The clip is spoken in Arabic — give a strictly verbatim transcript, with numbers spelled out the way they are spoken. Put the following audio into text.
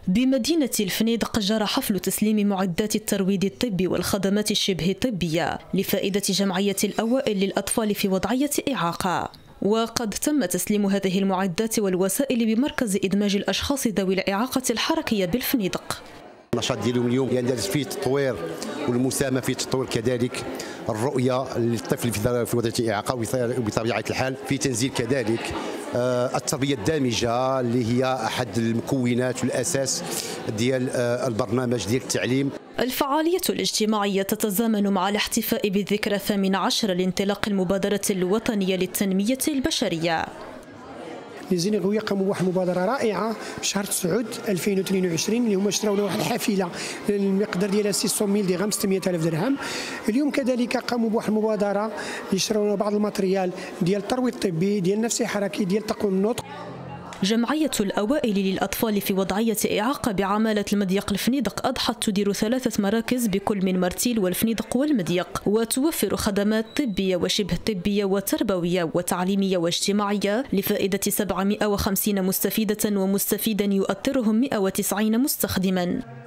بمدينة الفنيدق جرى حفل تسليم معدات الترويض الطبي والخدمات الشبه طبية لفائدة جمعية الأوائل للأطفال في وضعية إعاقة. وقد تم تسليم هذه المعدات والوسائل بمركز إدماج الأشخاص ذوي الإعاقة الحركية بالفنيدق. النشاط ديالهم اليوم يندرج فيه التطوير والمساهمه في التطوير، كذلك الرؤيه للطفل في وضعيه اعاقه وبطبيعه الحال في تنزيل كذلك التربيه الدامجه اللي هي احد المكونات والاساس ديال البرنامج ديال التعليم. الفعالية الاجتماعية تتزامن مع الاحتفاء بالذكرى الثامنة عشر لانطلاق المبادرة الوطنية للتنمية البشرية. الزينغوية قاموا بواحد المبادرة رائعة في شهر تسعود ألفين واثنين وعشرين اللي هما شراو واحد الحافلة المقدار ديالها ستمائة ميل درهم ستمائة ألف درهم. اليوم كذلك قاموا بواحد المبادرة اللي شراو بعض الماتريال ديال الترويض الطبي، ديال النفسي حركي، ديال تقويم النطق. جمعية الأوائل للأطفال في وضعية إعاقة بعمالة المضيق الفنيدق أضحت تدير ثلاثة مراكز بكل من مرتيل والفنيدق والمضيق، وتوفر خدمات طبية وشبه طبية وتربوية وتعليمية واجتماعية لفائدة سبعمائة وخمسين مستفيدة ومستفيدا يؤطرهم مائة وتسعين مستخدما.